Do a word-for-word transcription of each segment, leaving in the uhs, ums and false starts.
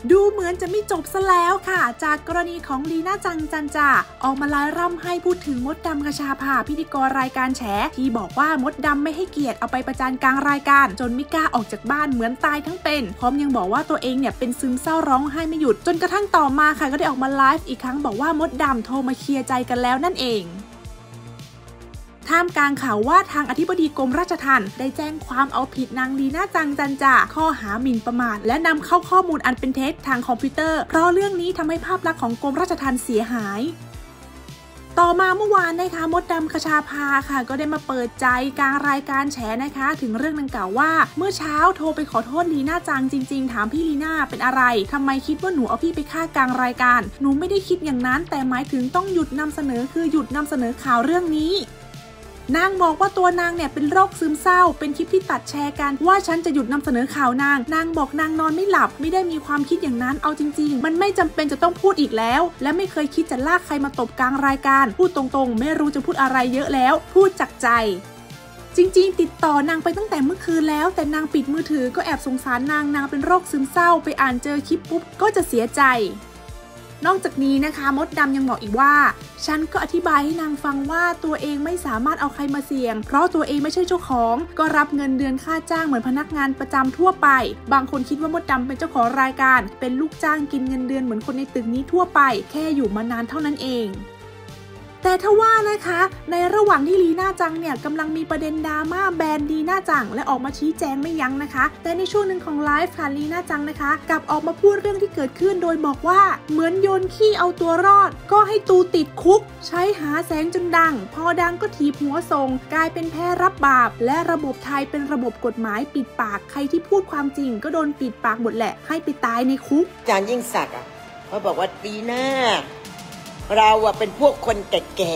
ดูเหมือนจะไม่จบซะแล้วค่ะจากกรณีของลีน่าจังจันจ่าออกมาไล่ร่ำให้พูดถึงมดดำคชาภาพิธีกรรายการแฉที่บอกว่ามดดำไม่ให้เกียรติเอาไปประจานกลางรายการจนไม่กล้าออกจากบ้านเหมือนตายทั้งเป็นพร้อมยังบอกว่าตัวเองเนี่ยเป็นซึมเศร้าร้องไห้ไม่หยุดจนกระทั่งต่อมาค่ะก็ได้ออกมาไลฟ์อีกครั้งบอกว่ามดดำโทรมาเคลียร์ใจกันแล้วนั่นเองท่ามกลางข่าวว่าทางอธิบดีกรมราชทัณฑ์ได้แจ้งความเอาผิดนางลีน่าจังจันจ่าข้อหาหมิ่นประมาทและนำเข้าข้อมูลอันเป็นเท็จทางคอมพิวเตอร์เพราะเรื่องนี้ทำให้ภาพลักษณ์ของกรมราชทัณฑ์เสียหายต่อมาเมื่อวานนะคะมดดำคชาภาค่ะก็ได้มาเปิดใจกลางรายการแฉนะคะถึงเรื่องดังกล่าวว่าเมื่อเช้าโทรไปขอโทษลีน่าจังจริงๆถามพี่ลีน่าเป็นอะไรทำไมคิดว่าหนูเอาพี่ไปฆ่ากลางรายการหนูไม่ได้คิดอย่างนั้นแต่หมายถึงต้องหยุดนำเสนอคือหยุดนำเสนอข่าวเรื่องนี้นางบอกว่าตัวนางเนี่ยเป็นโรคซึมเศร้าเป็นคลิปที่ตัดแชร์กันว่าฉันจะหยุดนำเสนอข่าวนางนางบอกนางนอนไม่หลับไม่ได้มีความคิดอย่างนั้นเอาจริงๆมันไม่จำเป็นจะต้องพูดอีกแล้วและไม่เคยคิดจะลากใครมาตบกลางรายการพูดตรงๆไม่รู้จะพูดอะไรเยอะแล้วพูดจากใจจริงๆติดต่อนางไปตั้งแต่เมื่อคืนแล้วแต่นางปิดมือถือก็แอบสงสารนางนางเป็นโรคซึมเศร้าไปอ่านเจอคลิปปุ๊บก็จะเสียใจนอกจากนี้นะคะมดดำยังบอกอีกว่าฉันก็อธิบายให้นางฟังว่าตัวเองไม่สามารถเอาใครมาเสี่ยงเพราะตัวเองไม่ใช่เจ้าของก็รับเงินเดือนค่าจ้างเหมือนพนักงานประจำทั่วไปบางคนคิดว่ามดดำเป็นเจ้าของรายการเป็นลูกจ้างกินเงินเดือนเหมือนคนในตึกนี้ทั่วไปแค่อยู่มานานเท่านั้นเองแต่ถ้าว่านะคะในระหว่างที่ลีน่าจังเนี่ยกำลังมีประเด็นดราม่าแบนลีน่าจังและออกมาชี้แจงไม่ยั้งนะคะแต่ในช่วงหนึ่งของไลฟ์ค่ะลีน่าจังนะคะกลับออกมาพูดเรื่องที่เกิดขึ้นโดยบอกว่าเหมือนโยนขี้เอาตัวรอดก็ให้ตูติดคุกใช้หาแสงจนดังพอดังก็ถีบหัวส่งกลายเป็นแพ้รับบาปและระบบไทยเป็นระบบกฎหมายปิดปากใครที่พูดความจริงก็โดนปิดปากหมดแหละให้ไปตายในคุกอาจารย์ยิ่งศักดิ์อ่ะเขาบอกว่าลีน่าเราอะเป็นพวกคนแก่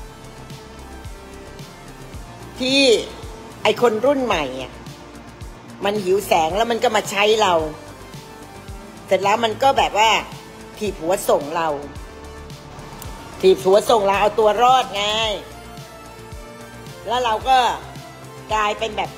ที่ไอคนรุ่นใหม่อ่ะมันหิวแสงแล้วมันก็มาใช้เราเสร็จแล้วมันก็แบบว่าถีบหัวส่งเราถีบหัวส่งเราเอาตัวรอดไงแล้วเราก็กลายเป็นแบบ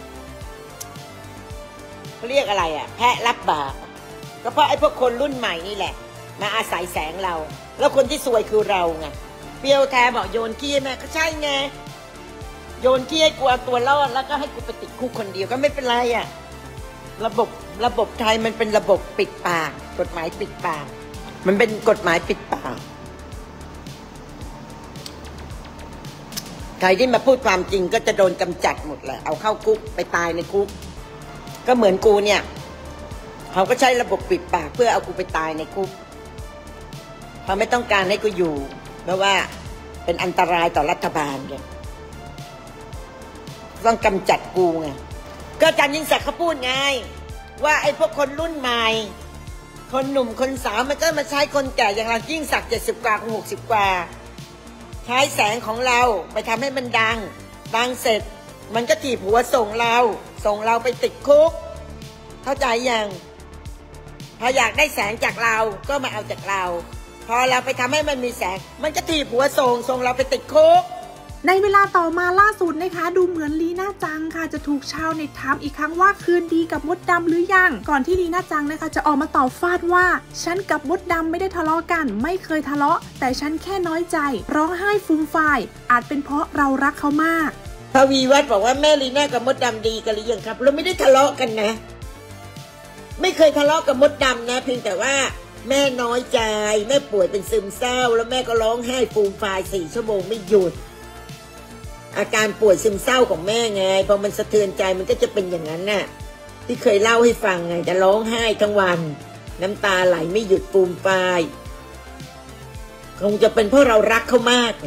เขาเรียกอะไรอ่ะแพะรับบาปก็เพราะไอ้พวกคนรุ่นใหม่นี่แหละมาอาศัยแสงเราแล้วคนที่ซวยคือเราไงเปียวแทบอกโยนขี้แม่ก็ใช่ไงโยนขี้ให้กูเอาตัวรอดแล้วก็ให้กูไปติดคุกคนเดียวก็ไม่เป็นไรอ่ะระบบระบบไทยมันเป็นระบบปิดปากกฎหมายปิดปากมันเป็นกฎหมายปิดปากใครที่มาพูดความจริงก็จะโดนกำจัดหมดเลยเอาเข้าคุกไปตายในคุกก็เหมือนกูเนี่ยเขาก็ใช้ระบบปิดปากเพื่อเอากูไปตายในคุกเขาไม่ต้องการให้กูอยู่เพราะว่าเป็นอันตรายต่อรัฐบาลไงต้องกำจัดกูไงก็อาจารย์ยิ่งศักดิ์เขาพูดไงว่าไอ้พวกคนรุ่นใหม่คนหนุ่มคนสาวมันก็มาใช้คนแก่อย่างเรายิ่งศักดิ์เจ็ดสิบกว่าหกสิบกว่าใช้แสงของเราไปทำให้มันดังดังเสร็จมันก็ถีบหัวส่งเราส่งเราไปติดคุกเข้าใจยังพออยากได้แสงจากเราก็มาเอาจากเราพอเราไปทำให้มันมีแสงมันก็ถีบหัวส่งส่งเราไปติดคุกในเวลาต่อมาล่าสุดนะคะดูเหมือนลีน่าจังค่ะจะถูกชาวเน็ตถามอีกครั้งว่าคืนดีกับมดดำหรือยังก่อนที่ลีน่าจังนะคะจะออกมาตอบฟาดว่าฉันกับมดดำไม่ได้ทะเลาะกันไม่เคยทะเลาะแต่ฉันแค่น้อยใจร้องไห้ฟูมฟายอาจเป็นเพราะเรารักเขามากทวีวัฒน์บอกว่าแม่ลีน่ากับมดดำดีกันหรือยังครับเราไม่ได้ทะเลาะกันนะไม่เคยทะเลาะกับมดดำนะเพียงแต่ว่าแม่น้อยใจแม่ป่วยเป็นซึมเศร้าแล้วแม่ก็ร้องไห้ฟูมฟายสี่ชั่วโมงไม่หยุดอาการป่วยซึมเศร้าของแม่ไงพอมันสะเทือนใจมันก็จะเป็นอย่างนั้นน่ะที่เคยเล่าให้ฟังไงจะร้องไห้ทั้งวันน้ำตาไหลไม่หยุดฟูมฟายคงจะเป็นเพราะเรารักเขามากไง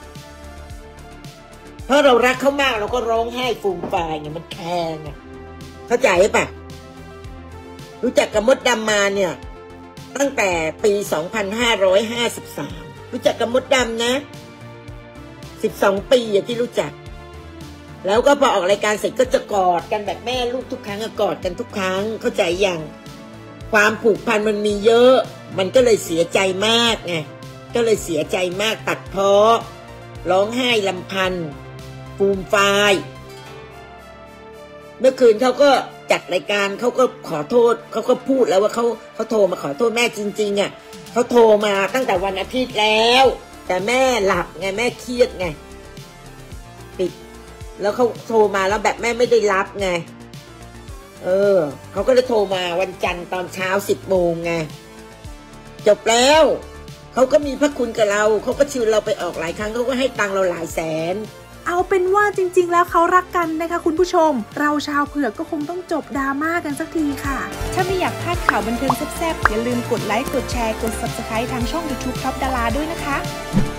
เพราะเรารักเขามากเราก็ร้องไห้ฟูมฟายไงมันแค้นไงเข้าใจปะรู้จักกับมดดำมาเนี่ยตั้งแต่ปีสองพันห้าร้อยห้าสิบสามรู้จักกับมดดำนะสิบสองปีอย่างที่รู้จักแล้วก็พอออกรายการเสร็จก็จะกอดกันแบบแม่ลูกทุกครั้งกอดกันทุกครั้งเข้าใจยังความผูกพันมันมีเยอะมันก็เลยเสียใจมากไงก็เลยเสียใจมากตัดพ้อร้องไห้ลำพันฟูมฟายเมื่อคืนเขาก็จัดรายการเขาก็ขอโทษเขาก็พูดแล้วว่าเขาเขาโทรมาขอโทษแม่จริงๆอ่ะเขาโทรมาตั้งแต่วันอาทิตย์แล้วแต่แม่หลับไงแม่เครียดไงปิดแล้วเขาโทรมาแล้วแบบแม่ไม่ได้รับไงเออเขาก็เลยโทรมาวันจันทร์ตอนเช้าสิบโมงไงจบแล้วเขาก็มีพระคุณกับเราเขาก็ชวนเราไปออกหลายครั้งเขาก็ให้ตังค์เราหลายแสนเอาเป็นว่าจริงๆแล้วเขารักกันนะคะคุณผู้ชมเราชาวเผือกก็คงต้องจบดราม่ากันสักทีค่ะถ้าไม่อยากพลาดข่าวบันเทิงแซ่บๆอย่าลืมกดไลค์กดแชร์กด ซับสไครบ์ ทางช่อง ยูทูบ ท็อปดาราด้วยนะคะ